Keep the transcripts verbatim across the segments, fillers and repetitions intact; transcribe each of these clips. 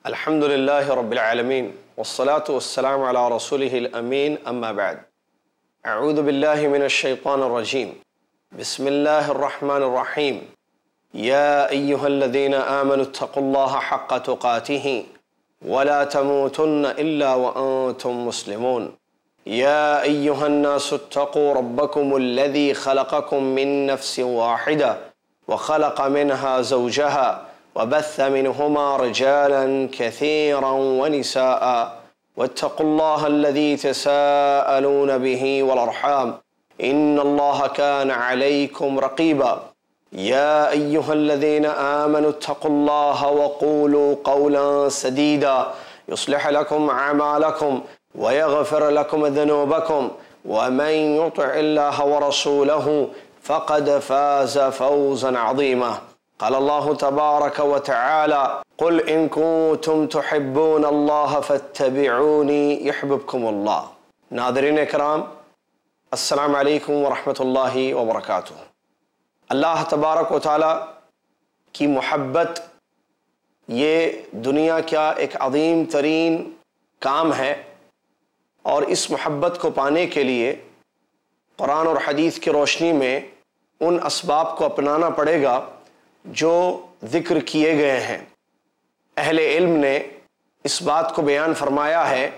الحمد لله رب العالمين والصلاة والسلام على رسوله الأمين أما بعد أعوذ بالله من الشيطان الرجيم بسم الله الرحمن الرحيم يا أيها الذين آمنوا اتقوا الله حق تقاته ولا تموتن إلا وأنتم مسلمون يا أيها الناس اتقوا ربكم الذي خلقكم من نفس واحدة وخلق منها زوجها وبث منهما رجالا كثيرا ونساء واتقوا الله الذي تساءلون به والأرحام إن الله كان عليكم رقيبا يا أيها الذين آمنوا اتقوا الله وقولوا قولا سديدا يصلح لكم أعمالكم ويغفر لكم ذنوبكم ومن يطع الله ورسوله فقد فاز فوزا عظيما قال الله تبارك وتعالى قل إن كنتم تحبون الله فاتبعوني يحببكم الله. ناظرین اکرام، السلام علیکم ورحمۃ اللہ وبرکاتہ۔ اللہ تبارک و تعالی کی محبت یہ دنیا کا ایک عظیم ترین کام ہے، اور اس محبت کو پانے کے لیے قرآن اور حدیث کی روشنی میں ان اسباب کو اپنانا پڑے گا جو ذکر کیے گئے ہیں۔ اہل علم نے اس بات کو بیان فرمایا ہے،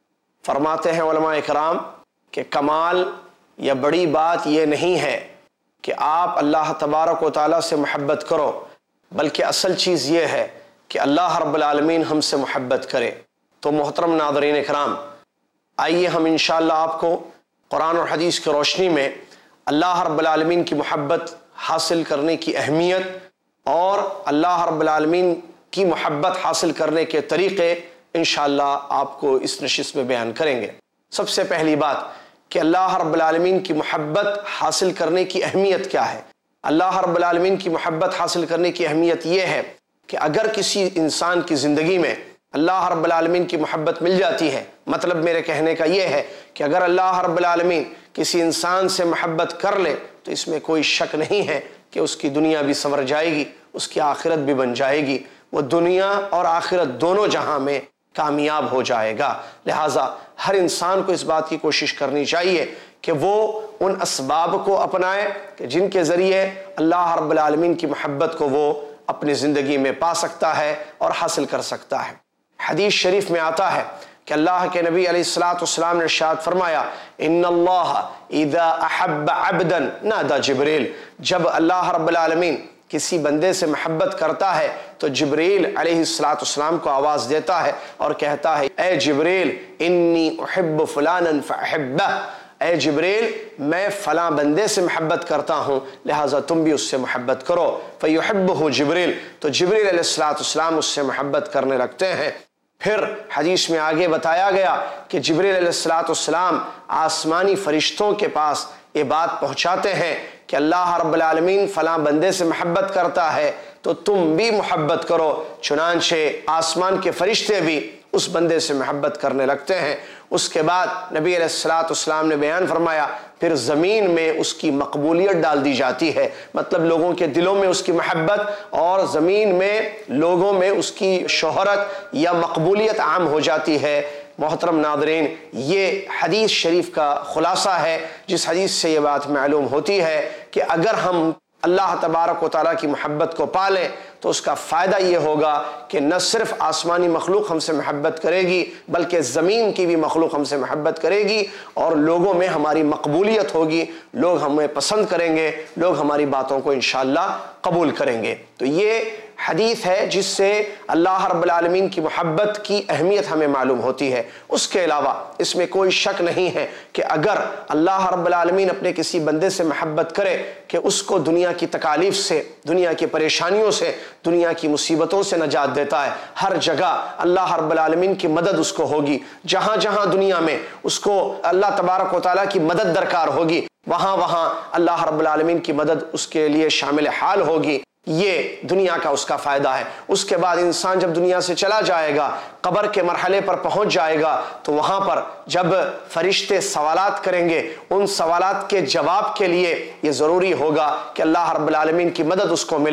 فرماتے ہیں علماء اکرام کہ کمال یا بڑی بات یہ نہیں ہے کہ آپ اللہ تبارک و تعالیٰ سے محبت کرو، بلکہ اصل چیز یہ ہے کہ اللہ رب العالمین ہم سے محبت کرے۔ تو محترم ناظرین اکرام، آئیے ہم انشاءاللہ آپ کو قرآن اور حدیث کی روشنی میں اللہ رب العالمین کی محبت حاصل کرنے کی اہمیت اور اللہ رب العالمین کی محبت حاصل کرنے کے طریقے انشاءاللہ آپ کو اس نشست میں بیان کریں گے۔ سب سے پہلی بات کہ اللہ رب العالمین کی محبت حاصل کرنے کی اہمیت کیا ہے؟ اللہ رب العالمین کی محبت حاصل کرنے کی اہمیت یہ ہے کہ اگر کسی انسان کی زندگی میں اللہ رب العالمین کی محبت مل جاتی ہے، مطلب میرے کہنے کا یہ ہے کہ اگر اللہ رب العالمین کسی انسان سے محبت کر لے تو اس میں کوئی شک نہیں ہے کہ اس کی دنیا بھی سنور جائے گی، اس کی آخرت بھی بن جائے گی، وہ دنیا اور آخرت دونوں جہاں میں کامیاب ہو جائے گا۔ لہٰذا ہر انسان کو اس بات کی کوشش کرنی چاہیے کہ وہ ان اسباب کو اپنائے کہ جن کے ذریعے اللہ رب العالمین کی محبت کو وہ اپنی زندگی میں پا سکتا ہے اور حاصل کر سکتا ہے۔ حدیث شریف میں آتا ہے کہ اللہ کے نبی علیہ الصلاۃ والسلام نے ارشاد فرمایا ان اللہ اذا احب عبدا نادى جبریل، جب اللہ رب العالمین کسی بندے سے محبت کرتا ہے تو جبریل علیہ الصلاۃ والسلام کو آواز دیتا ہے اور کہتا ہے اے جبریل انی احب فلانا فاحبہ، اے جبریل میں فلاں بندے سے محبت کرتا ہوں لہٰذا تم بھی اس سے محبت کرو۔ فیحبہ جبریل، تو جبریل علیہ الصلاۃ والسلام اس سے محبت کرنے لگتے ہیں۔ پھر حدیث میں آگے بتایا گیا کہ جبریل علیہ الصلاۃ والسلام آسمانی فرشتوں کے پاس یہ بات پہنچاتے ہیں کہ اللہ رب العالمین فلاں بندے سے محبت کرتا ہے تو تم بھی محبت کرو، چنانچہ آسمان کے فرشتے بھی اس بندے سے محبت کرنے لگتے ہیں۔ اس کے بعد نبی علیہ الصلاۃ والسلام نے بیان فرمایا پھر زمین میں اس کی مقبولیت ڈال دی جاتی ہے، مطلب لوگوں کے دلوں میں اس کی محبت اور زمین میں لوگوں میں اس کی شہرت یا مقبولیت عام ہو جاتی ہے۔ محترم ناظرین، یہ حدیث شریف کا خلاصہ ہے جس حدیث سے یہ بات معلوم ہوتی ہے کہ اگر ہم اللہ تبارک و تعالیٰ کی محبت کو پالیں تو اس کا فائدہ یہ ہوگا کہ نہ صرف آسمانی مخلوق ہم سے محبت کرے گی بلکہ زمین کی بھی مخلوق ہم سے محبت کرے گی، اور لوگوں میں ہماری مقبولیت ہوگی، لوگ ہمیں پسند کریں گے، لوگ ہماری باتوں کو انشاءاللہ قبول کریں گے۔ تو یہ حدیث ہے جس سے اللہ رب العالمین کی محبت کی اہمیت ہمیں معلوم ہوتی ہے۔ اس کے علاوہ اس میں کوئی شک نہیں ہے کہ اگر اللہ رب العالمین اپنے کسی بندے سے محبت کرے کہ اس کو دنیا کی تکالیف سے، دنیا کی پریشانیوں سے، دنیا کی مصیبتوں سے نجات دیتا ہے۔ ہر جگہ اللہ رب العالمین کی مدد اس کو ہوگی، جہاں جہاں دنیا میں اس کو اللہ تبارک و تعالیٰ کی مدد درکار ہوگی وہاں وہاں اللہ رب العالمین کی مدد اس کے لیے شامل حال ہوگی۔ یہ دنیا کا اس کا فائدہ ہے۔ اس کے بعد انسان جب دنیا سے چلا جائے گا، قبر کے مرحلے پر پہنچ جائے گا، تو وہاں پر جب فرشتے سوالات کریں گے، ان سوالات کے جواب کے لیے یہ ضروری ہوگا کہ اللہ رب العالمین کی مدد اس کو ملے۔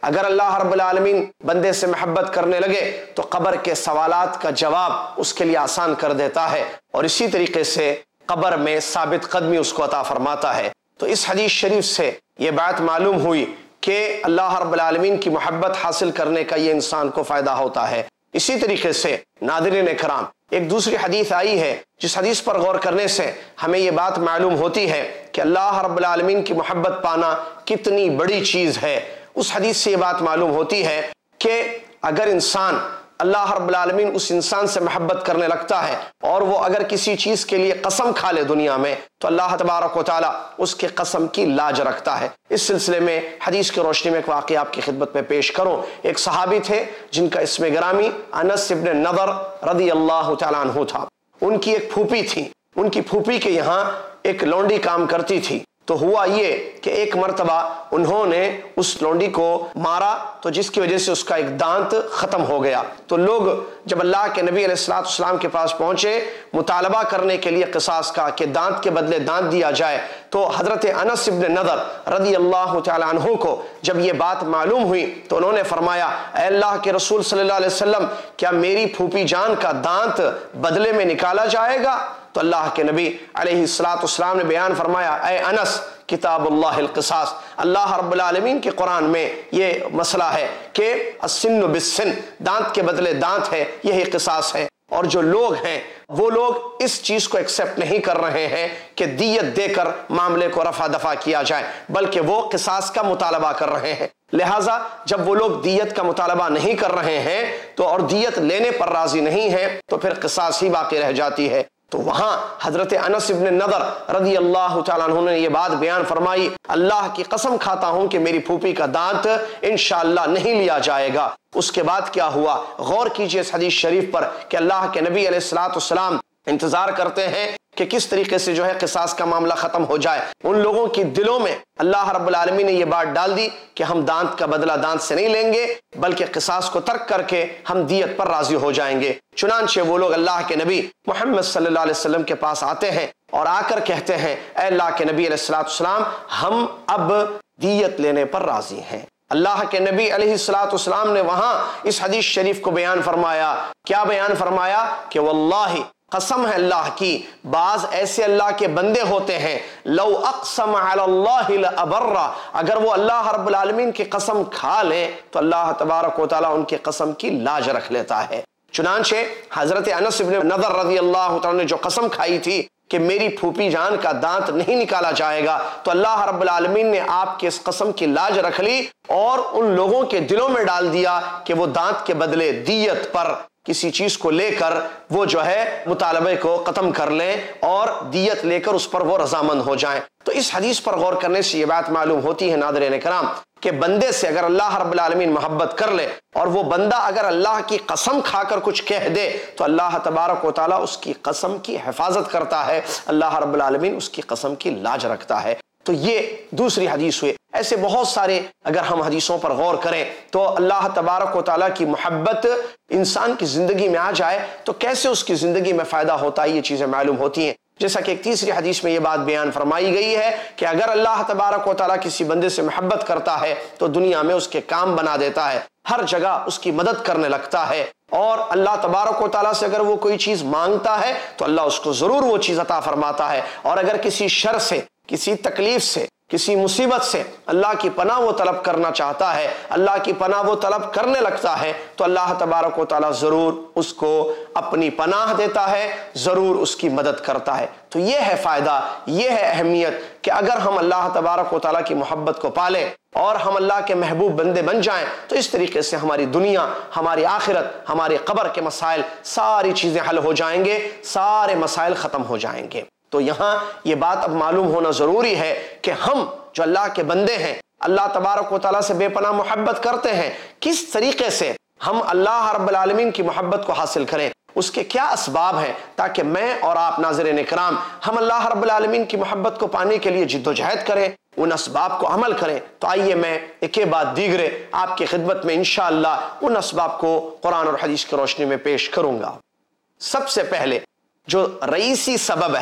اگر اللہ رب العالمین بندے سے محبت کرنے لگے تو قبر کے سوالات کا جواب اس کے لیے آسان کر دیتا ہے، اور اسی طریقے سے قبر میں ثابت قدمی اس کو عطا فرماتا ہے۔ تو اس حدیث شریف سے یہ بات معلوم ہوئی کہ اللہ رب العالمین کی محبت حاصل کرنے کا یہ انسان کو فائدہ ہوتا ہے۔ اسی طریقے سے ناظرین اکرام، ایک دوسری حدیث آئی ہے جس حدیث پر غور کرنے سے ہمیں یہ بات معلوم ہوتی ہے کہ اللہ رب العالمین کی محبت پانا کتنی بڑی چیز ہے۔ اس حدیث سے یہ بات معلوم ہوتی ہے کہ اگر انسان اللہ رب العالمین اس انسان سے محبت کرنے لگتا ہے اور وہ اگر کسی چیز کے لیے قسم کھا لے دنیا میں تو اللہ تبارک و تعالیٰ اس کے قسم کی لاج رکھتا ہے۔ اس سلسلے میں حدیث کی روشنی میں ایک واقعہ آپ کی خدمت میں پیش کروں۔ ایک صحابی تھے جن کا اسم گرامی انس ابن نضر رضی اللہ تعالیٰ عنہ تھا۔ ان کی ایک پھوپھی تھی، ان کی پھوپھی کے یہاں ایک لونڈی کام کرتی تھی۔ تو ہوا یہ کہ ایک مرتبہ انہوں نے اس لونڈی کو مارا تو جس کی وجہ سے اس کا ایک دانت ختم ہو گیا۔ تو لوگ جب اللہ کے نبی علیہ الصلوۃ والسلام کے پاس پہنچے مطالبہ کرنے کے لیے قصاص کا کہ دانت کے بدلے دانت دیا جائے، تو حضرت انس ابن نضر رضی اللہ تعالی عنہ کو جب یہ بات معلوم ہوئی تو انہوں نے فرمایا، اے اللہ کے رسول صلی اللہ علیہ وسلم، کیا میری پھوپھی جان کا دانت بدلے میں نکالا جائے گا؟ تو اللہ کے نبی علیہ الصلوۃ والسلام نے بیان فرمایا، اے انس، کتاب اللہ القصاص، اللہ رب العالمین کے قرآن میں یہ مسئلہ ہے کہ السن بالسن، دانت کے بدلے دانت ہے، یہی قصاص ہے۔ اور جو لوگ ہیں وہ لوگ اس چیز کو ایکسیپٹ نہیں کر رہے ہیں کہ دیت دے کر معاملے کو رفع دفع کیا جائے، بلکہ وہ قصاص کا مطالبہ کر رہے ہیں۔ لہٰذا جب وہ لوگ دیت کا مطالبہ نہیں کر رہے ہیں تو اور دیت لینے پر راضی نہیں ہیں تو پھر قصاص ہی باقی رہ جاتی ہے۔ تو وہاں حضرت انس ابن نضر رضی اللہ تعالیٰ عنہ نے یہ بات بیان فرمائی، اللہ کی قسم کھاتا ہوں کہ میری پھوپھی کا دانت انشاءاللہ نہیں لیا جائے گا۔ اس کے بعد کیا ہوا؟ غور کیجئے اس حدیث شریف پر کہ اللہ کے نبی علیہ الصلوۃ والسلام انتظار کرتے ہیں کہ کس طریقے سے جو ہے قصاص کا معاملہ ختم ہو جائے۔ ان لوگوں کی دلوں میں اللہ رب العالمین نے یہ بات ڈال دی کہ ہم دانت کا بدلہ دانت سے نہیں لیں گے، بلکہ قصاص کو ترک کر کے ہم دیت پر راضی ہو جائیں گے۔ چنانچہ وہ لوگ اللہ کے نبی محمد صلی اللہ علیہ وسلم کے پاس آتے ہیں اور آ کر کہتے ہیں، اے اللہ کے نبی علیہ الصلوۃ والسلام، ہم اب دیت لینے پر راضی ہیں۔ اللہ کے نبی علیہ الصلوۃ والسلام نے وہاں اس حدیث شریف کو بیان فرمایا، کیا بیان فرمایا؟ کہ واللہ، قسم ہے اللہ کی، بعض ایسے اللہ کے بندے ہوتے ہیں لو اقسم علی اللہ لابر، اگر وہ اللہ رب العالمین کی قسم کھا لیں تو اللہ تبارک و تعالیٰ ان کی قسم کی لاج رکھ لیتا ہے۔ چنانچہ حضرت انس بن نضر رضی اللہ تعالیٰ نے جو قسم کھائی تھی کہ میری پھوپھی جان کا دانت نہیں نکالا جائے گا، تو اللہ رب العالمین نے آپ کے اس قسم کی لاج رکھ لی اور ان لوگوں کے دلوں میں ڈال دیا کہ وہ دانت کے بدلے دیت پر کسی چیز کو لے کر وہ جو ہے مطالبے کو ختم کر لیں اور دیت لے کر اس پر وہ رضامند ہو جائیں۔ تو اس حدیث پر غور کرنے سے یہ بات معلوم ہوتی ہے ناظرین کرام کہ بندے سے اگر اللہ رب العالمین محبت کر لے اور وہ بندہ اگر اللہ کی قسم کھا کر کچھ کہہ دے تو اللہ تبارک و تعالیٰ اس کی قسم کی حفاظت کرتا ہے، اللہ رب العالمین اس کی قسم کی لاج رکھتا ہے۔ تو یہ دوسری حدیث ہوئے۔ ایسے بہت سارے اگر ہم حدیثوں پر غور کریں تو اللہ تبارک و تعالیٰ کی محبت انسان کی زندگی میں آ جائے تو کیسے اس کی زندگی میں فائدہ ہوتا ہے، یہ چیزیں معلوم ہوتی ہیں۔ جیسا کہ ایک تیسری حدیث میں یہ بات بیان فرمائی گئی ہے کہ اگر اللہ تبارک و تعالیٰ کسی بندے سے محبت کرتا ہے تو دنیا میں اس کے کام بنا دیتا ہے، ہر جگہ اس کی مدد کرنے لگتا ہے، اور اللہ تبارک و تعالیٰ سے اگر وہ کوئی چیز مانگتا ہے تو اللہ اس کو ضرور وہ چیز عطا فرماتا ہے، اور اگر کسی شر سے، کسی تکلیف سے، کسی مصیبت سے اللہ کی پناہ وہ طلب کرنا چاہتا ہے، اللہ کی پناہ وہ طلب کرنے لگتا ہے تو اللہ تبارک و تعالیٰ ضرور اس کو اپنی پناہ دیتا ہے، ضرور اس کی مدد کرتا ہے۔ تو یہ ہے فائدہ، یہ ہے اہمیت کہ اگر ہم اللہ تبارک و تعالیٰ کی محبت کو پالیں اور ہم اللہ کے محبوب بندے بن جائیں تو اس طریقے سے ہماری دنیا، ہماری آخرت، ہماری قبر کے مسائل، ساری چیزیں حل ہو جائیں گے، سارے مسائل ختم ہو جائیں گے۔ تو یہاں یہ بات اب معلوم ہونا ضروری ہے کہ ہم جو اللہ کے بندے ہیں، اللہ تبارک و تعالیٰ سے بے پناہ محبت کرتے ہیں، کس طریقے سے ہم اللہ رب العالمین کی محبت کو حاصل کریں، اس کے کیا اسباب ہیں، تاکہ میں اور آپ ناظرین اکرام ہم اللہ رب العالمین کی محبت کو پانے کے لیے جد و جہد کریں، ان اسباب کو عمل کریں۔ تو آئیے میں ایک بعد دیگرے آپ کی خدمت میں انشاءاللہ ان اسباب کو قرآن اور حدیث کی روشنی میں پیش کروں گا۔ سب سے پہلے جو رئیسی سبب ہے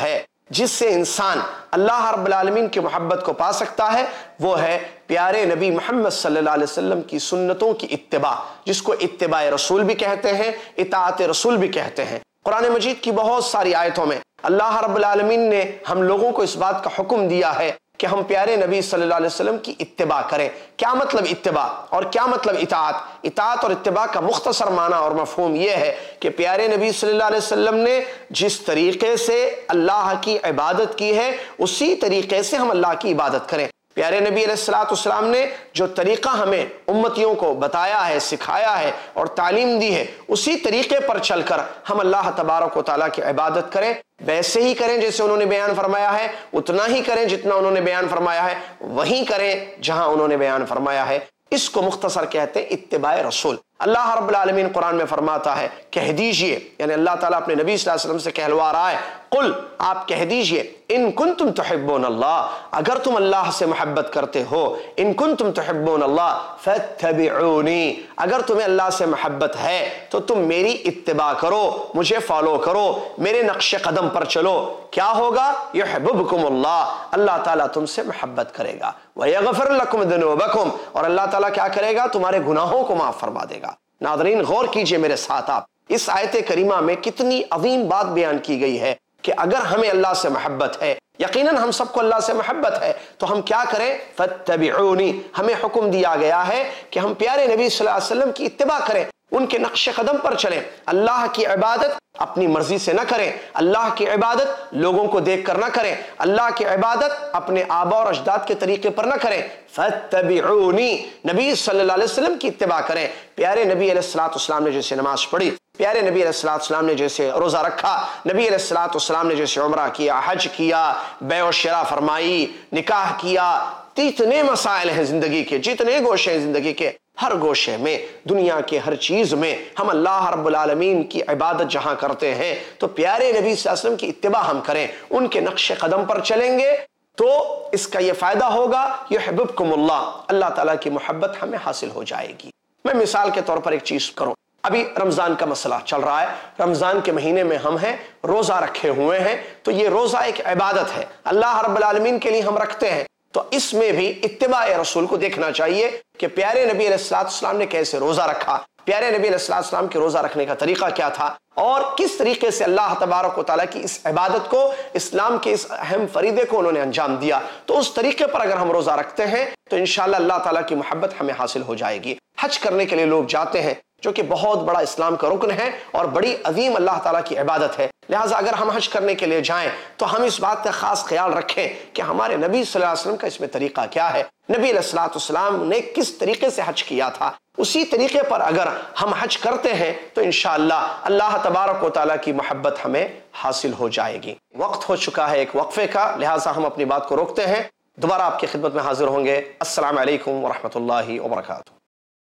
جس سے انسان اللہ رب العالمین کی محبت کو پا سکتا ہے وہ ہے پیارے نبی محمد صلی اللہ علیہ وسلم کی سنتوں کی اتباع، جس کو اتباع رسول بھی کہتے ہیں، اطاعت رسول بھی کہتے ہیں۔ قرآن مجید کی بہت ساری آیتوں میں اللہ رب العالمین نے ہم لوگوں کو اس بات کا حکم دیا ہے کہ ہم پیارے نبی صلی اللہ علیہ وسلم کی اتباع کریں۔ کیا مطلب اتباع اور کیا مطلب اطاعت؟ اطاعت اور اتباع کا مختصر معنی اور مفہوم یہ ہے کہ پیارے نبی صلی اللہ علیہ وسلم نے جس طریقے سے اللہ کی عبادت کی ہے اسی طریقے سے ہم اللہ کی عبادت کریں۔ پیارے نبی علیہ الصلوۃ والسلام نے جو طریقہ ہمیں امتیوں کو بتایا ہے، سکھایا ہے اور تعلیم دی ہے، اسی طریقے پر چل کر ہم اللہ تبارک و تعالیٰ کی عبادت کریں، ویسے ہی کریں جیسے انہوں نے بیان فرمایا ہے، اتنا ہی کریں جتنا انہوں نے بیان فرمایا ہے، وہیں کریں جہاں انہوں نے بیان فرمایا ہے۔ اس کو مختصر کہتے ہیں اتباع رسول۔ اللہ رب العالمین قرآن میں فرماتا ہے کہہ دیجئے، یعنی اللہ تعالیٰ اپنے نبی صلی اللہ علیہ وسلم سے کہلوا رہا ہے، قل آپ کہہ دیجئے، ان کنتم تحبون اللہ، اگر تم اللہ سے محبت کرتے ہو، ان کنتم تحبون اللہ فاتبعونی، اگر تمہیں اللہ سے محبت ہے تو تم میری اتباع کرو، مجھے فالو کرو، میرے نقش قدم پر چلو۔ کیا ہوگا؟ یحببکم اللہ، اللہ تعالیٰ تم سے محبت کرے گا، ویغفر لکم ذنوبکم، اور اللہ تعالیٰ کیا کرے گا؟ تمہارے گناہوں کو معاف فرما دے گا۔ ناظرین غور کیجئے میرے ساتھ آپ، اس آیت کریمہ میں کتنی عظیم بات بیان کی گئی ہے کہ اگر ہمیں اللہ سے محبت ہے، یقیناً ہم سب کو اللہ سے محبت ہے، تو ہم کیا کریں؟ فاتبعونی، ہمیں حکم دیا گیا ہے کہ ہم پیارے نبی صلی اللہ علیہ وسلم کی اتباع کریں، ان کے نقش قدم پر چلیں، اللہ کی عبادت اپنی مرضی سے نہ کریں، اللہ کی عبادت لوگوں کو دیکھ کر نہ کریں، اللہ کی عبادت اپنے آبا اور اجداد کے طریقے پر نہ کریں۔ فاتبعونی، نبی صلی اللہ علیہ وسلم کی اتباع کریں۔ پیارے نبی علیہ الصلوۃ والسلام نے جیسے نماز پڑھی، پیارے نبی علیہ الصلوۃ والسلام نے جیسے روزہ رکھا، نبی علیہ الصلوۃ والسلام نے جیسے عمرہ کیا، حج کیا، بیع و شراء فرمائی، نکاح کیا، جتنے مسائل ہیں زندگی کے، جتنے گوشے ہیں زندگی کے، ہر گوشے میں، دنیا کے ہر چیز میں ہم اللہ رب العالمین کی عبادت جہاں کرتے ہیں تو پیارے نبی صلی اللہ علیہ وسلم کی اتباع ہم کریں، ان کے نقش قدم پر چلیں گے تو اس کا یہ فائدہ ہوگا، یحببکم اللہ، اللہ تعالیٰ کی محبت ہمیں حاصل ہو جائے گی۔ میں مثال کے طور پر ایک چیز کروں، ابھی رمضان کا مسئلہ چل رہا ہے، رمضان کے مہینے میں ہم ہیں، روزہ رکھے ہوئے ہیں، تو یہ روزہ ایک عبادت ہے، اللہ رب العالمین کے لیے ہم رکھتے ہیں، تو اس میں بھی اتباع رسول کو دیکھنا چاہیے کہ پیارے نبی علیہ الصلوۃ والسلام نے کیسے روزہ رکھا، پیارے نبی علیہ الصلوۃ والسلام کے روزہ رکھنے کا طریقہ کیا تھا، اور کس طریقے سے اللہ تبارک و تعالیٰ کی اس عبادت کو، اسلام کے اس اہم فریضے کو انہوں نے انجام دیا، تو اس طریقے پر اگر ہم روزہ رکھتے ہیں تو انشاءاللہ اللہ تعالیٰ کی محبت ہمیں حاصل ہو جائے گی۔ حج کرنے کے لیے لوگ جاتے ہیں جو کہ بہت بڑا اسلام کا رکن ہے اور بڑی عظیم اللہ تعالیٰ کی عبادت ہے، لہٰذا اگر ہم حج کرنے کے لیے جائیں تو ہم اس بات کا خاص خیال رکھیں کہ ہمارے نبی صلی اللہ علیہ وسلم کا اس میں طریقہ کیا ہے، نبی علیہ الصلوۃ والسلام نے کس طریقے سے حج کیا تھا، اسی طریقے پر اگر ہم حج کرتے ہیں تو انشاءاللہ اللہ تبارک و تعالیٰ کی محبت ہمیں حاصل ہو جائے گی۔ وقت ہو چکا ہے ایک وقفے کا، لہٰذا ہم اپنی بات کو روکتے ہیں، دوبارہ آپ کی خدمت میں حاضر ہوں گے۔ السلام علیکم ورحمۃ اللہ وبرکاتہ۔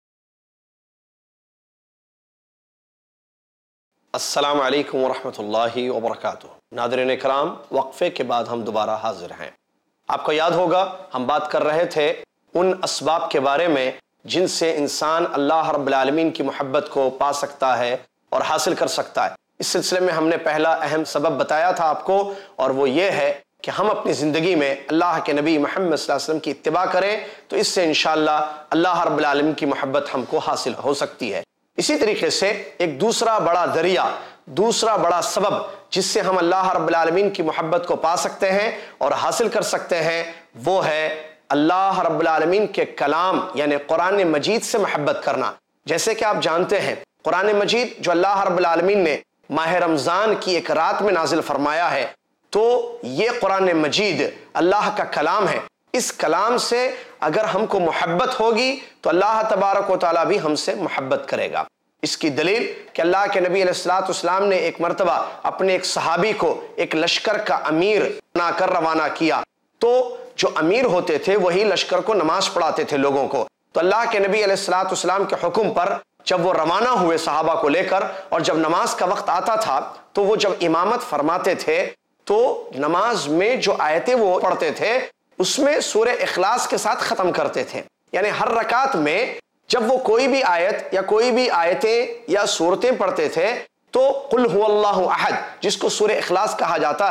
السلام علیکم ورحمۃ اللہ وبرکاتہ۔ ناظرین کرام، وقفے کے بعد ہم دوبارہ حاضر ہیں۔ آپ کو یاد ہوگا ہم بات کر رہے تھے ان اسباب کے بارے میں جن سے انسان اللہ رب العالمین کی محبت کو پا سکتا ہے اور حاصل کر سکتا ہے۔ اس سلسلے میں ہم نے پہلا اہم سبب بتایا تھا آپ کو، اور وہ یہ ہے کہ ہم اپنی زندگی میں اللہ کے نبی محمد صلی اللہ علیہ وسلم کی اتباع کریں تو اس سے انشاءاللہ اللہ رب العالمین کی محبت ہم کو حاصل ہو سکتی ہے۔ اسی طریقے سے ایک دوسرا بڑا ذریعہ، دوسرا بڑا سبب جس سے ہم اللہ رب العالمین کی محبت کو پا سکتے ہیں اور حاصل کر سکتے ہیں وہ ہے اللہ رب العالمین کے کلام یعنی قرآن مجید سے محبت کرنا۔ جیسے کہ آپ جانتے ہیں قرآن مجید جو اللہ رب العالمین نے ماہ رمضان کی ایک رات میں نازل فرمایا ہے، تو یہ قرآن مجید اللہ کا کلام ہے۔ اس کلام سے اگر ہم کو محبت ہوگی تو اللہ تبارک و تعالیٰ بھی ہم سے محبت کرے گا۔ اس کی دلیل کہ اللہ کے نبی علیہ الصلوۃ والسلام نے ایک مرتبہ اپنے ایک صحابی کو ایک لشکر کا امیر بنا کر روانہ کیا، تو جو امیر ہوتے تھے وہی لشکر کو نماز پڑھاتے تھے لوگوں کو، تو اللہ کے نبی علیہ الصلوۃ والسلام کے حکم پر جب وہ روانہ ہوئے صحابہ کو لے کر، اور جب نماز کا وقت آتا تھا تو وہ جب امامت فرماتے تھے تو نماز میں جو آیتیں وہ پڑھتے تھے اس میں سورہ اخلاص کے ساتھ ختم کرتے تھے، یعنی ہر رکعت میں جب وہ کوئی بھی آیت یا کوئی بھی آیتیں یا سورتیں پڑھتے تھے تو قل هو اللہ احد، جس کو سورہ اخلاص کہا جاتا ہے،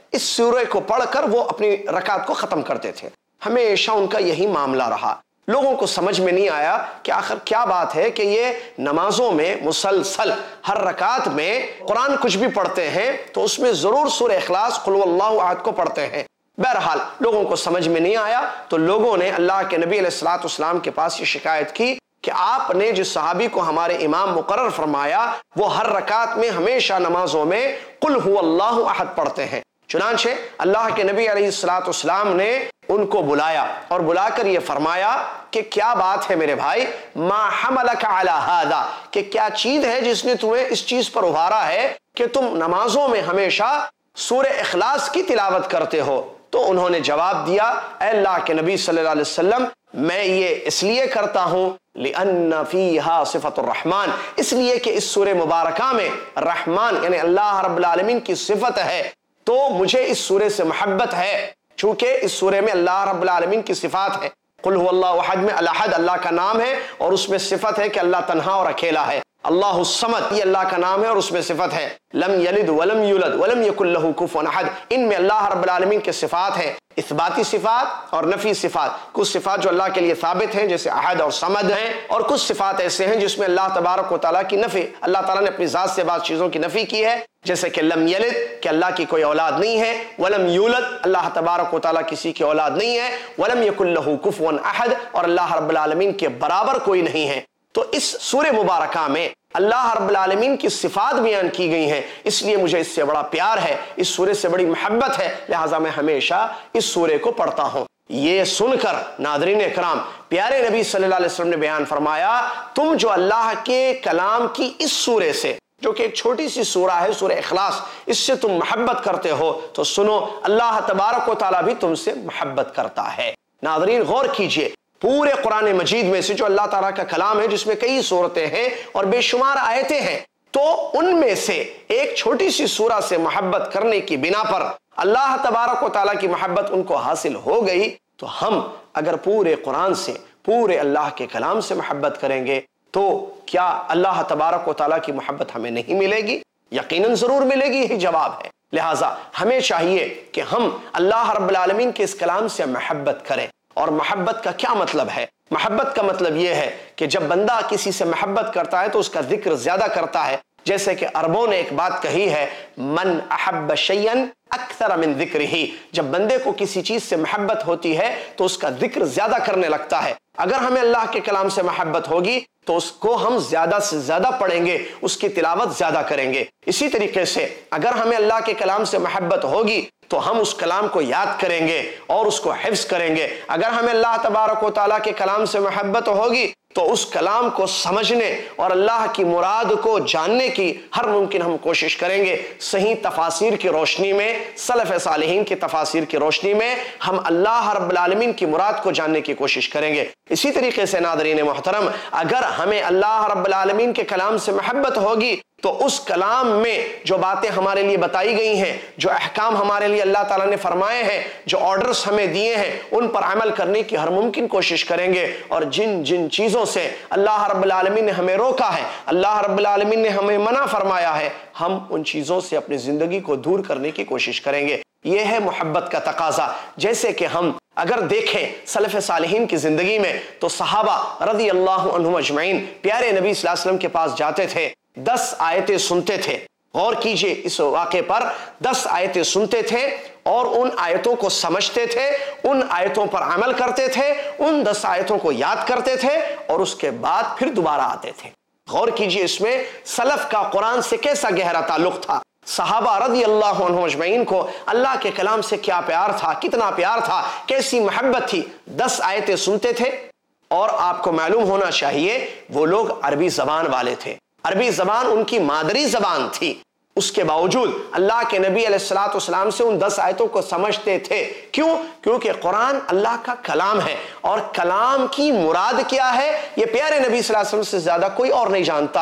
اس سورہ کو پڑھ کر وہ اپنی رکعت کو ختم کرتے تھے. ہمیشہ ان کا یہی معاملہ رہا. لوگوں کو سمجھ میں نہیں آیا کہ آخر کیا بات ہے کہ یہ نمازوں میں مسلسل ہر رکعت میں قرآن کچھ بھی پڑھتے ہیں تو اس میں ضرور سورہ اخلاص قل واللہ احد کو پڑھتے ہیں. بہرحال لوگوں کو سمجھ میں نہیں آیا تو لوگوں نے اللہ کے نبی علیہ الصلوۃ والسلام کے پاس یہ شکایت کی کہ آپ نے جس صحابی کو ہمارے امام مقرر فرمایا وہ ہر رکعت میں ہمیشہ نمازوں میں قل هو اللہ احد پڑھتے ہیں. چنانچہ اللہ کے نبی علیہ الصلوۃ والسلام نے ان کو بلایا اور بلا کر یہ فرمایا کہ کیا بات ہے میرے بھائی، ما حملک علی ھذا، کہ کیا چیز ہے جس نے تمہیں اس چیز پر ابھارا ہے کہ تم نمازوں میں ہمیشہ سورہ اخلاص کی تلاوت کرتے ہو. تو انہوں نے جواب دیا، اے اللہ کے نبی صلی اللہ علیہ وسلم میں یہ اس لیے کرتا ہوں لِأَنَّ فِيهَا صِفَةُ الرحمن، اس لیے کہ اس سورہ مبارکہ میں رحمان یعنی اللہ رب العالمین کی صفت ہے تو مجھے اس سورہ سے محبت ہے، چونکہ اس سورہ میں اللہ رب العالمین کی صفات ہے. قل هو اللہ احد میں الاحد اللہ کا نام ہے اور اس میں صفت ہے کہ اللہ تنہا اور اکیلا ہے. اللہ الصمد یہ اللہ کا نام ہے اور اس میں صفت ہے. لم یلد ولم یولد ولم یکن لہ کفوا احد، ان میں اللہ رب العالمین کے صفات ہیں، اثباتی صفات اور نفی صفات. کچھ صفات جو اللہ کے لیے ثابت ہیں جیسے احد اور صمد ہیں، اور کچھ صفات ایسے ہیں جس میں اللہ تبارک و تعالیٰ کی نفی، اللہ تعالیٰ نے اپنی ذات سے بعض چیزوں کی نفی کی ہے، جیسے کہ لم یلد کہ اللہ کی کوئی اولاد نہیں ہے، ولم یولد اللہ تبارک و تعالیٰ کسی کی اولاد نہیں ہے، ولم یکن لہ کفوا احد اور اللہ رب العالمین کے برابر کوئی نہیں ہے. تو اس سورہ مبارکہ میں اللہ رب العالمین کی صفات بیان کی گئی ہیں، اس لیے مجھے اس سے بڑا پیار ہے، اس سورہ سے بڑی محبت ہے، لہٰذا میں ہمیشہ اس سورہ کو پڑھتا ہوں. یہ سن کر ناظرین اکرام پیارے نبی صلی اللہ علیہ وسلم نے بیان فرمایا، تم جو اللہ کے کلام کی اس سورہ سے جو کہ ایک چھوٹی سی سورہ ہے سورہ اخلاص، اس سے تم محبت کرتے ہو تو سنو اللہ تبارک و تعالیٰ بھی تم سے محبت کرتا ہے. ناظرین غور کیجئے، پورے قرآن مجید میں سے جو اللہ تعالیٰ کا کلام ہے جس میں کئی سورتیں ہیں اور بے شمار آیتیں ہیں، تو ان میں سے ایک چھوٹی سی سورہ سے محبت کرنے کی بنا پر اللہ تبارک و تعالیٰ کی محبت ان کو حاصل ہو گئی. تو ہم اگر پورے قرآن سے پورے اللہ کے کلام سے محبت کریں گے تو کیا اللہ تبارک و تعالیٰ کی محبت ہمیں نہیں ملے گی؟ یقیناً ضرور ملے گی، یہی جواب ہے. لہٰذا ہمیں چاہیے کہ ہم اللہ رب العالمین کے اس کلام سے محبت کریں. اور محبت کا کیا مطلب ہے؟ محبت کا مطلب یہ ہے کہ جب بندہ کسی سے محبت کرتا ہے تو اس کا ذکر زیادہ کرتا ہے. جیسے کہ عربوں نے ایک بات کہی ہے، من احب شیئا اکثر من ذکرہ، جب بندے کو کسی چیز سے محبت ہوتی ہے تو اس کا ذکر زیادہ کرنے لگتا ہے. اگر ہمیں اللہ کے کلام سے محبت ہوگی تو اس کو ہم زیادہ سے زیادہ پڑھیں گے، اس کی تلاوت زیادہ کریں گے. اسی طریقے سے اگر ہمیں اللہ کے کلام سے محبت ہوگی تو ہم اس کلام کو یاد کریں گے اور اس کو حفظ کریں گے. اگر ہمیں اللہ تبارک و تعالیٰ کے کلام سے محبت ہوگی تو اس کلام کو سمجھنے اور اللہ کی مراد کو جاننے کی ہر ممکن ہم کوشش کریں گے. صحیح تفاسیر کی روشنی میں، سلف صالحین کی تفاسیر کی روشنی میں ہم اللہ رب العالمین کی مراد کو جاننے کی کوشش کریں گے. اسی طریقے سے ناظرین محترم، اگر ہمیں اللہ رب العالمین کے کلام سے محبت ہوگی تو اس کلام میں جو باتیں ہمارے لیے بتائی گئی ہیں، جو احکام ہمارے لیے اللہ تعالیٰ نے فرمائے ہیں، جو آرڈرز ہمیں دیے ہیں، ان پر عمل کرنے کی ہر ممکن کوشش کریں گے. اور جن جن چیزوں سے اللہ رب العالمین نے ہمیں روکا ہے، اللہ رب العالمین نے ہمیں منع فرمایا ہے، ہم ان چیزوں سے اپنی زندگی کو دور کرنے کی کوشش کریں گے. یہ ہے محبت کا تقاضا. جیسے کہ ہم اگر دیکھیں سلف صالحین کی زندگی میں تو صحابہ رضی اللہ عنہم اجمعین پیارے نبی صلی اللہ علیہ وسلم کے پاس جاتے تھے، دس آیتیں سنتے تھے. غور کیجئے اس واقعے پر، دس آیتیں سنتے تھے اور ان آیتوں کو سمجھتے تھے، ان آیتوں پر عمل کرتے تھے، ان دس آیتوں کو یاد کرتے تھے اور اس کے بعد پھر دوبارہ آتے تھے. غور کیجئے اس میں سلف کا قرآن سے کیسا گہرا تعلق تھا. صحابہ رضی اللہ عنہم اجمعین کو اللہ کے کلام سے کیا پیار تھا، کتنا پیار تھا، کیسی محبت تھی. دس آیتیں سنتے تھے اور آپ کو معلوم ہونا چاہیے وہ لوگ عربی زبان والے تھے، عربی زبان ان کی مادری زبان تھی. اس کے باوجود اللہ کے نبی علیہ الصلوۃ والسلام سے ان دس آیتوں کو سمجھتے تھے. کیوں؟ کیونکہ قرآن اللہ کا کلام ہے اور کلام کی مراد کیا ہے یہ پیارے نبی صلی اللہ علیہ وسلم سے زیادہ کوئی اور نہیں جانتا ہے.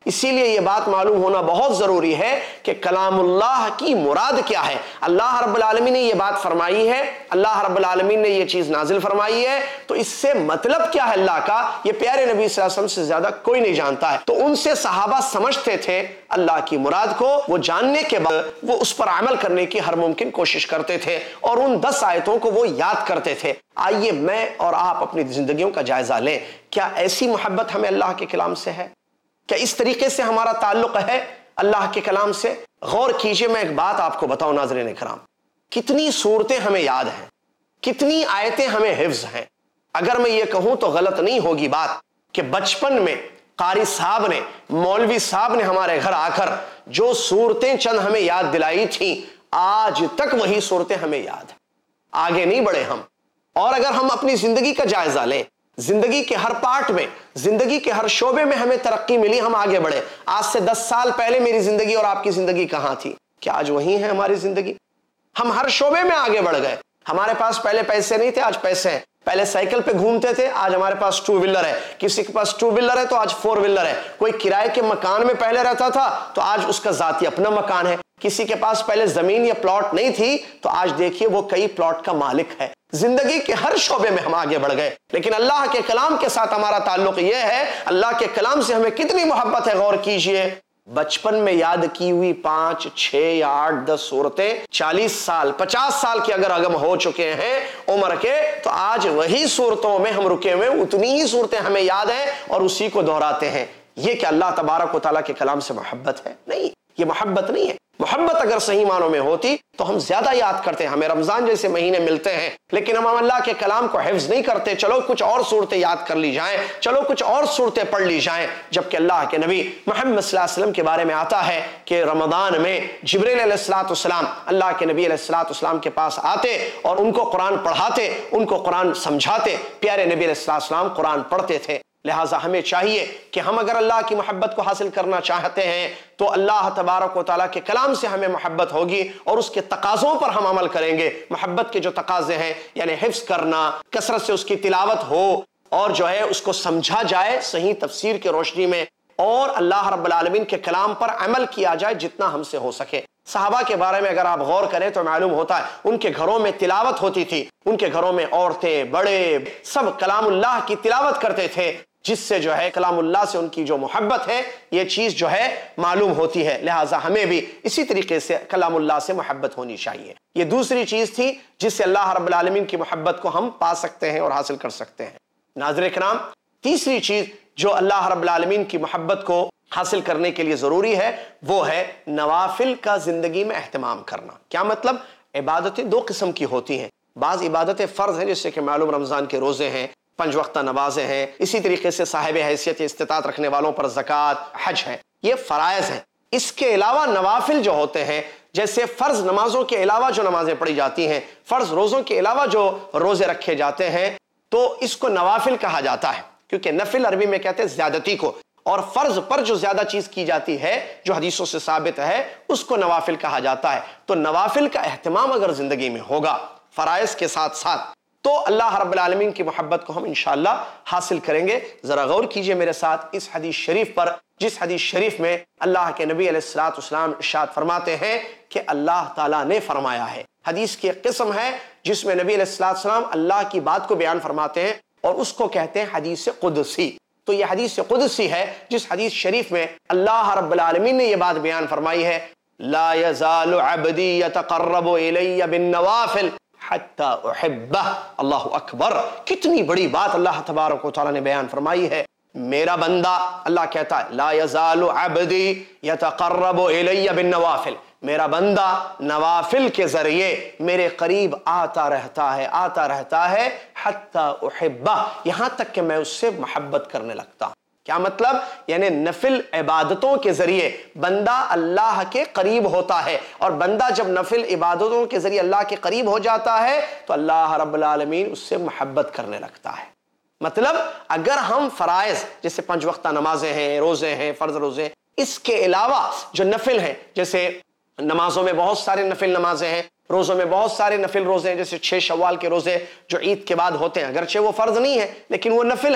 اسی لیے یہ بات معلوم ہونا بہت ضروری ہے کہ کلام اللہ کی مراد کیا ہے۔ اللہ رب العالمین نے یہ بات فرمائی ہے، اللہ رب العالمین نے یہ چیز نازل فرمائی ہے، تو اس سے مطلب کیا ہے اللہ کا، یہ پیارے نبی صلی اللہ علیہ وسلم سے زیادہ کوئی نہیں جانتا ہے۔ تو ان سے صحابہ سمجھتے تھے اللہ کی مراد کو، وہ جاننے کے بعد وہ اس پر عمل کرنے کی ہر ممکن کوشش کرتے تھے اور ان دس آیتوں کو وہ یاد کرتے تھے۔ آئیے میں اور آپ اپنی زندگیوں کا جائزہ لیں، کیا ایسی محبت ہمیں اللہ کے کلام سے ہے؟ کیا اس طریقے سے ہمارا تعلق ہے اللہ کے کلام سے؟ غور کیجئے، میں ایک بات آپ کو بتاؤں ناظرین کرام، کتنی صورتیں ہمیں یاد ہیں، کتنی آیتیں ہمیں حفظ ہیں۔ اگر میں یہ کہوں تو غلط نہیں ہوگی بات کہ بچپن میں قاری صاحب نے، مولوی صاحب نے ہمارے گھر آ کر جو صورتیں چند ہمیں یاد دلائی تھیں، آج تک وہی صورتیں ہمیں یاد ہیں، آگے نہیں بڑھے ہم۔ اور اگر ہم اپنی زندگی کا جائزہ لیں، زندگی کے ہر پارٹ میں، زندگی کے ہر شعبے میں ہمیں ترقی ملی، ہم آگے بڑھے۔ آج سے دس سال پہلے میری زندگی اور آپ کی زندگی کہاں تھی؟ کیا آج وہی ہے ہماری زندگی؟ ہم ہر شعبے میں آگے بڑھ گئے۔ ہمارے پاس پہلے پیسے نہیں تھے، آج پیسے ہیں۔ پہلے سائیکل پہ گھومتے تھے، آج ہمارے پاس ٹو ویلر ہے۔ کسی کے پاس ٹو ویلر ہے تو آج فور ویلر ہے۔ کوئی کرائے کے مکان میں پہلے رہتا تھا تو آج اس کا ذاتی اپنا مکان ہے۔ کسی کے پاس پہلے زمین یا پلاٹ نہیں تھی تو آج دیکھیے وہ کئی پلاٹ کا مالک ہے۔ زندگی کے ہر شعبے میں ہم آگے بڑھ گئے، لیکن اللہ کے کلام کے ساتھ ہمارا تعلق یہ ہے، اللہ کے کلام سے ہمیں کتنی محبت ہے۔ غور کیجئے، بچپن میں یاد کی ہوئی پانچ چھ یا آٹھ دس صورتیں چالیس سال پچاس سال کے اگر اگم ہو چکے ہیں عمر کے، تو آج وہی صورتوں میں ہم رکے ہوئے، اتنی ہی صورتیں ہمیں یاد ہیں اور اسی کو دہراتے ہیں۔ یہ کہ اللہ تبارک و تعالیٰ کے کلام سے محبت ہے؟ نہیں، یہ محبت نہیں ہے۔ محبت اگر صحیح معنوں میں ہوتی تو ہم زیادہ یاد کرتے۔ ہمیں رمضان جیسے مہینے ملتے ہیں لیکن ہم اللہ کے کلام کو حفظ نہیں کرتے۔ چلو کچھ اور صورتیں یاد کر لی جائیں، چلو کچھ اور صورتیں پڑھ لی جائیں، جبکہ اللہ کے نبی محمد صلی اللہ علیہ وسلم کے بارے میں آتا ہے کہ رمضان میں جبریل علیہ الصلوۃ والسلام اللہ کے نبی علیہ الصلوۃ والسلام کے پاس آتے اور ان کو قرآن پڑھاتے، ان کو قرآن سمجھاتے۔ پیارے نبی علیہ الصلوۃ والسلام قرآن پڑھتے تھے۔ لہٰذا ہمیں چاہیے کہ ہم اگر اللہ کی محبت کو حاصل کرنا چاہتے ہیں تو اللہ تبارک و تعالیٰ کے کلام سے ہمیں محبت ہوگی اور اس کے تقاضوں پر ہم عمل کریں گے۔ محبت کے جو تقاضے ہیں یعنی حفظ کرنا، کثرت سے اس کی تلاوت ہو اور جو ہے اس کو سمجھا جائے صحیح تفسیر کے روشنی میں، اور اللہ رب العالمین کے کلام پر عمل کیا جائے جتنا ہم سے ہو سکے۔ صحابہ کے بارے میں اگر آپ غور کریں تو معلوم ہوتا ہے ان کے گھروں میں تلاوت ہوتی تھی، ان کے گھروں میں عورتیں بڑے سب کلام اللہ کی تلاوت کرتے تھے، جس سے جو ہے کلام اللہ سے ان کی جو محبت ہے یہ چیز جو ہے معلوم ہوتی ہے۔ لہٰذا ہمیں بھی اسی طریقے سے کلام اللہ سے محبت ہونی چاہیے۔ یہ دوسری چیز تھی جس سے اللہ رب العالمین کی محبت کو ہم پا سکتے ہیں اور حاصل کر سکتے ہیں۔ ناظرین کرام، تیسری چیز جو اللہ رب العالمین کی محبت کو حاصل کرنے کے لیے ضروری ہے وہ ہے نوافل کا زندگی میں اہتمام کرنا۔ کیا مطلب؟ عبادتیں دو قسم کی ہوتی ہیں۔ بعض عبادتیں فرض ہیں، جیسے کہ معلوم رمضان کے روزے ہیں، پنج وقتہ نمازیں ہیں، اسی طریقے سے صاحب حیثیت استطاعت رکھنے والوں پر زکوٰۃ، حج ہے، یہ فرائض ہیں۔ اس کے علاوہ نوافل جو ہوتے ہیں، جیسے فرض نمازوں کے علاوہ جو نمازیں پڑھی جاتی ہیں، فرض روزوں کے علاوہ جو روزے رکھے جاتے ہیں، تو اس کو نوافل کہا جاتا ہے، کیونکہ نفل عربی میں کہتے ہیں زیادتی کو، اور فرض پر جو زیادہ چیز کی جاتی ہے جو حدیثوں سے ثابت ہے اس کو نوافل کہا جاتا ہے۔ تو نوافل کا اہتمام اگر زندگی میں ہوگا فرائض کے ساتھ ساتھ تو اللہ رب العالمین کی محبت کو ہم انشاءاللہ حاصل کریں گے۔ ذرا غور کیجئے میرے ساتھ اس حدیث شریف پر، جس حدیث شریف میں اللہ کے نبی علیہ الصلوۃ والسلام ارشاد فرماتے ہیں کہ اللہ تعالیٰ نے فرمایا ہے۔ حدیث کی ایک قسم ہے جس میں نبی علیہ الصلوۃ والسلام اللہ کی بات کو بیان فرماتے ہیں اور اس کو کہتے ہیں حدیث قدسی۔ تو یہ حدیث قدسی ہے جس حدیث شریف میں اللہ رب العالمین نے یہ بات بیان فرمائی ہے، لا يزال عبدی یتقرب الی بالنوافل حتی احبہ۔ اللہ اکبر، کتنی بڑی بات اللہ تبارک و تعالیٰ نے بیان فرمائی ہے۔ میرا بندہ، اللہ کہتا ہے لا یزال عبدی یتقرب الی بالنوافل، میرا بندہ نوافل کے ذریعے میرے قریب آتا رہتا ہے آتا رہتا ہے حتی احبہ، یہاں تک کہ میں اس سے محبت کرنے لگتا ہوں۔ کیا مطلب؟ یعنی نفل عبادتوں کے ذریعے بندہ اللہ کے قریب ہوتا ہے، اور بندہ جب نفل عبادتوں کے ذریعے اللہ کے قریب ہو جاتا ہے تو اللہ رب العالمین اس سے محبت کرنے لگتا ہے۔ مطلب اگر ہم فرائض جیسے پنج وقتہ نمازیں ہیں، روزے ہیں، فرض روزے، اس کے علاوہ جو نفل ہیں، جیسے نمازوں میں بہت سارے نفل نمازیں ہیں، روزوں میں بہت سارے نفل روزے ہیں، جیسے چھ شوال کے روزے جو عید کے بعد ہوتے ہیں، اگرچہ وہ فرض نہیں ہے لیکن وہ نفل ہیں۔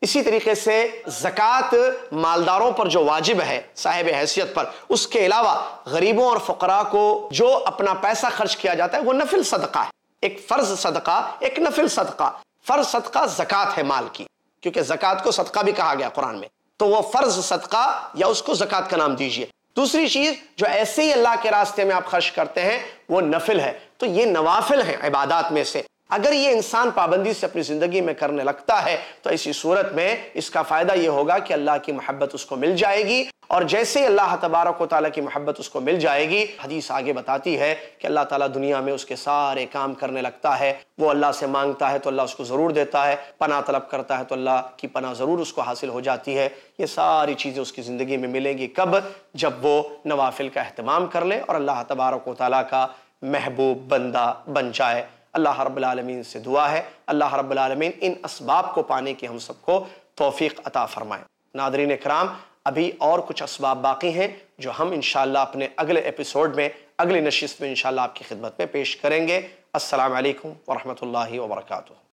اسی طریقے سے زکوٰۃ مالداروں پر جو واجب ہے صاحب حیثیت پر، اس کے علاوہ غریبوں اور فقراء کو جو اپنا پیسہ خرچ کیا جاتا ہے وہ نفل صدقہ ہے، ایک فرض صدقہ ایک نفل صدقہ۔ فرض صدقہ زکوٰۃ ہے مال کی، کیونکہ زکوٰۃ کو صدقہ بھی کہا گیا قرآن میں، تو وہ فرض صدقہ یا اس کو زکوٰۃ کا نام دیجئے۔ دوسری چیز جو ایسے ہی اللہ کے راستے میں آپ خرچ کرتے ہیں وہ نفل ہے، تو یہ نوافل ہیں عبادات میں سے۔ اگر یہ انسان پابندی سے اپنی زندگی میں کرنے لگتا ہے تو ایسی صورت میں اس کا فائدہ یہ ہوگا کہ اللہ کی محبت اس کو مل جائے گی، اور جیسے ہی اللہ تبارک و تعالیٰ کی محبت اس کو مل جائے گی، حدیث آگے بتاتی ہے کہ اللہ تعالیٰ دنیا میں اس کے سارے کام کرنے لگتا ہے، وہ اللہ سے مانگتا ہے تو اللہ اس کو ضرور دیتا ہے، پناہ طلب کرتا ہے تو اللہ کی پناہ ضرور اس کو حاصل ہو جاتی ہے۔ یہ ساری چیزیں اس کی زندگی میں ملیں گی کب؟ جب وہ نوافل کا اہتمام کر لے اور اللہ تبارک و تعالیٰ کا محبوب بندہ بن جائے۔ اللہ رب العالمین سے دعا ہے اللہ رب العالمین ان اسباب کو پانے کی ہم سب کو توفیق عطا فرمائے۔ ناظرین کرام، ابھی اور کچھ اسباب باقی ہیں جو ہم انشاءاللہ اپنے اگلے ایپیسوڈ میں، اگلی نشست میں انشاءاللہ آپ کی خدمت میں پیش کریں گے۔ السلام علیکم ورحمۃ اللہ وبرکاتہ۔